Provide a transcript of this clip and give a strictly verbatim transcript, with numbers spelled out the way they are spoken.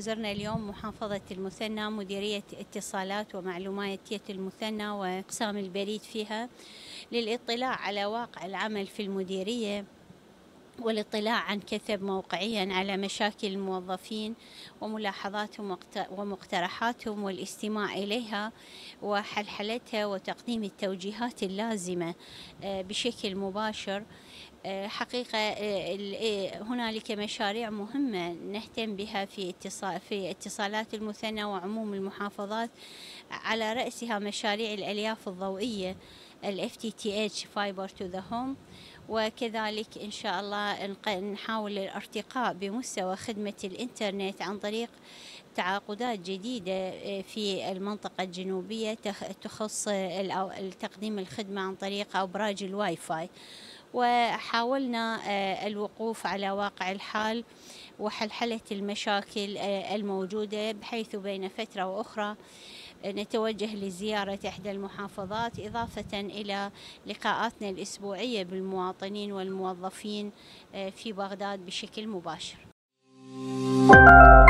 زرنا اليوم محافظة المثنى، مديرية اتصالات ومعلوماتية المثنى وأقسام البريد فيها، للاطلاع على واقع العمل في المديرية، والاطلاع عن كثب موقعيا على مشاكل الموظفين وملاحظاتهم ومقترحاتهم والاستماع إليها وحلحلتها وتقديم التوجيهات اللازمة بشكل مباشر. حقيقة هنالك مشاريع مهمة نهتم بها في اتصال في اتصالات المثنى وعموم المحافظات، على رأسها مشاريع الألياف الضوئية ال إف تي تي إتش Fiber to the Home، وكذلك إن شاء الله نحاول الارتقاء بمستوى خدمة الإنترنت عن طريق تعاقدات جديدة في المنطقة الجنوبية تخص تقديم الخدمة عن طريق أبراج الواي فاي. وحاولنا الوقوف على واقع الحال وحلحلة المشاكل الموجودة، بحيث بين فترة وأخرى نتوجه لزيارة إحدى المحافظات، إضافة إلى لقاءاتنا الأسبوعية بالمواطنين والموظفين في بغداد بشكل مباشر.